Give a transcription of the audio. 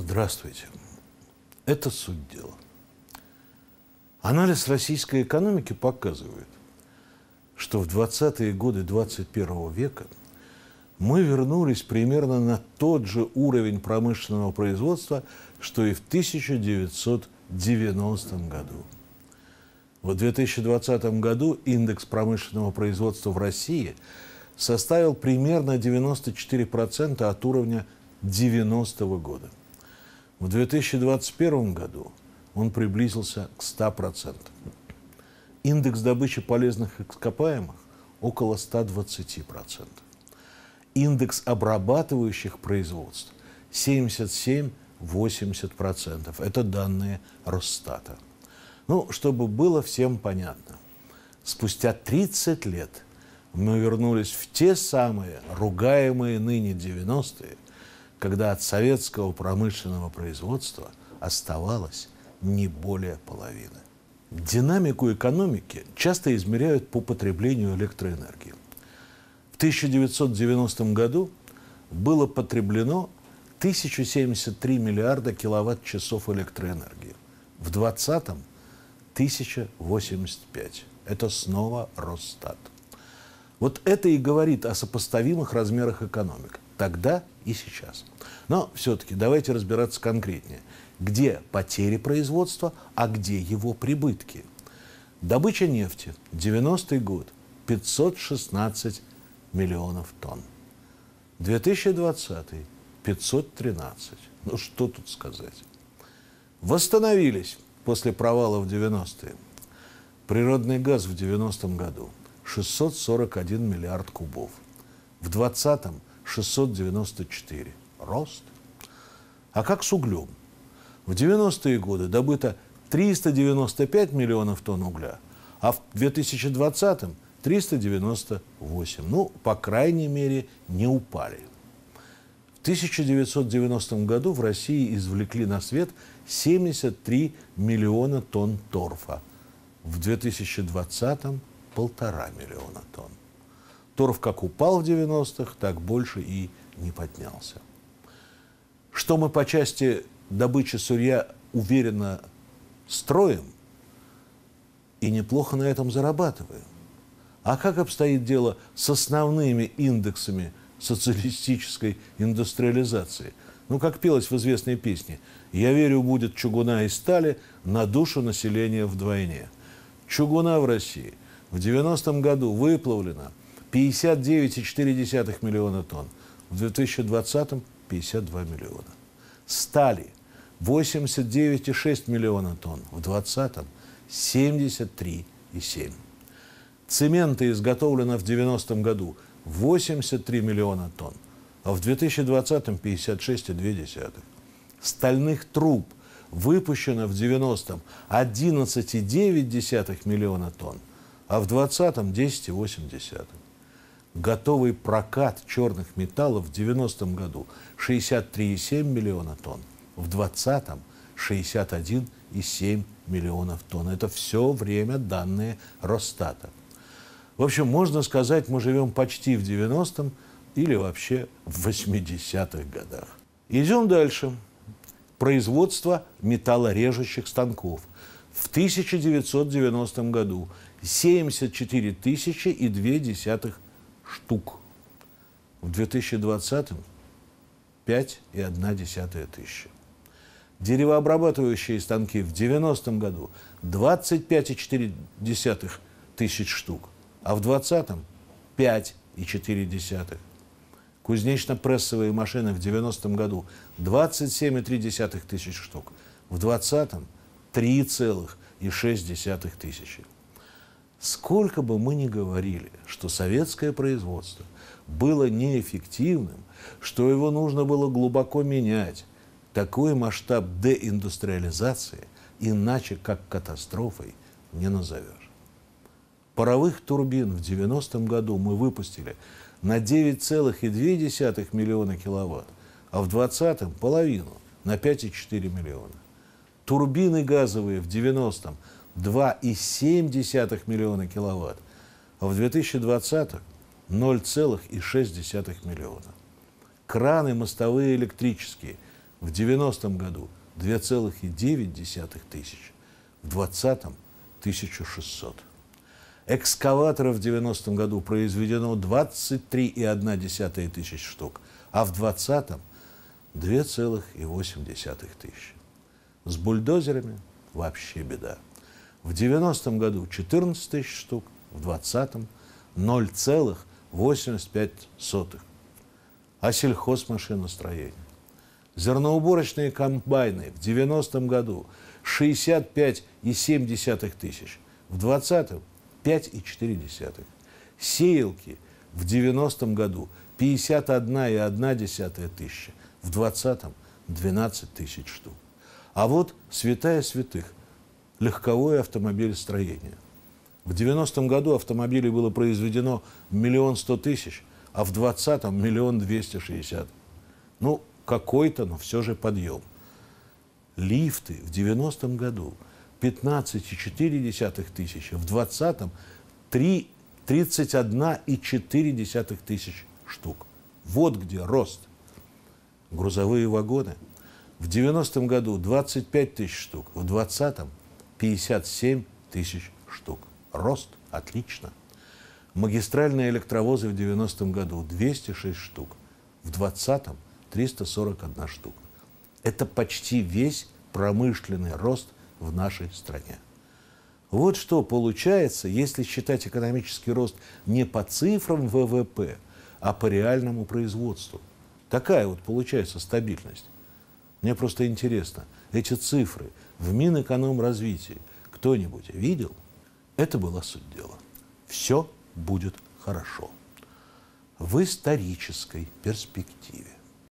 Здравствуйте. Это суть дела. Анализ российской экономики показывает, что в 20-е годы 21 века мы вернулись примерно на тот же уровень промышленного производства, что и в 1990 году. В 2020 году индекс промышленного производства в России составил примерно 94% от уровня 90-го года. В 2021 году он приблизился к 100%. Индекс добычи полезных ископаемых около 120%. Индекс обрабатывающих производств 77-80%. Это данные Росстата. Чтобы было всем понятно, спустя 30 лет мы вернулись в те самые ругаемые ныне 90-е, когда от советского промышленного производства оставалось не более половины. Динамику экономики часто измеряют по потреблению электроэнергии. В 1990 году было потреблено 1073 миллиарда киловатт-часов электроэнергии. В 2020 – 1085. Это снова Росстат. Вот это и говорит о сопоставимых размерах экономик. Тогда и сейчас. Но все-таки давайте разбираться конкретнее. Где потери производства, а где его прибытки? Добыча нефти. 90-й год. 516 миллионов тонн. 2020-й. 513. Что тут сказать? Восстановились после провала в 90-е. Природный газ в 90-м году. 641 миллиард кубов. В 2020-м 694. Рост. А как с углем? В 90-е годы добыто 395 миллионов тонн угля, а в 2020-м 398. По крайней мере, не упали. В 1990 году в России извлекли на свет 73 миллиона тонн торфа. В 2020-м 1,5 миллиона тонн. Торф как упал в 90-х, так больше и не поднялся. Что мы по части добычи сырья уверенно строим и неплохо на этом зарабатываем. А как обстоит дело с основными индексами социалистической индустриализации? Как пелось в известной песне: «Я верю, будет чугуна и стали на душу населения вдвойне». Чугуна в России в 90-м году выплавлено 59,4 миллиона тонн. В 2020-м 52 миллиона. Стали 89,6 миллиона тонн. В 2020-м 73,7. Цемента изготовлено в 90-м году 83 миллиона тонн, а в 2020-м 56,2. Стальных труб выпущено в 90-м 11,9 миллиона тонн, а в 2020-м 10,8. Готовый прокат черных металлов в 90-м году 63,7 миллиона тонн, в 2020-м 61,7 миллионов тонн. Это все время данные Росстата. В общем, можно сказать, мы живем почти в 90-м или вообще в 80-х годах. Идем дальше. Производство металлорежущих станков. В 1990 году 74 200 штук. В 2020-м 5,1 тысячи. Деревообрабатывающие станки в 90-м году 25,4 тысяч штук, а в 2020-м 5,4. Кузнечно-прессовые машины в 90-м году 27,3 тысяч штук, в 2020-м 3,6 тысячи. Сколько бы мы ни говорили, что советское производство было неэффективным, что его нужно было глубоко менять, такой масштаб деиндустриализации иначе как катастрофой не назовешь. Паровых турбин в 90-м году мы выпустили на 9,2 миллиона киловатт, а в 2020-м половину, на 5,4 миллиона. Турбины газовые в 90-м 2,7 миллиона киловатт, а в 2020-м 0,6 миллиона. Краны мостовые электрические в 90-м году 2,9 тысяч, в 20-м 1600. Экскаваторов в 90-м году произведено 23,1 тысяч штук, а в 20-м 2,8 тысячи. С бульдозерами вообще беда. В 90-м году 14 тысяч штук, в 20-м 0,85. А сельхозмашиностроение? Зерноуборочные комбайны в 90-м году 65,7 тысяч, в 20-м 5,4. Сеялки в 90-м году 51,1 тысяча, в 20-м 12 тысяч штук. А вот святая святых – легковое автомобилестроение. В 90-м году автомобилей было произведено 1 100 000, а в 20-м 1 260 000. Ну, какой-то, но все же подъем. Лифты в 90-м году 15,4 тысячи, в 20-м 31,4 тысяч штук. Вот где рост. Грузовые вагоны в 90-м году 25 тысяч штук, в 20-м 57 тысяч штук. Рост отлично. Магистральные электровозы в 90-м году 206 штук, в 20-м 341 штука. Это почти весь промышленный рост в нашей стране. Вот что получается, если считать экономический рост не по цифрам ВВП, а по реальному производству. Такая вот получается стабильность. Мне просто интересно, эти цифры в Минэкономразвитии кто-нибудь видел? Это была суть дела. Все будет хорошо. В исторической перспективе.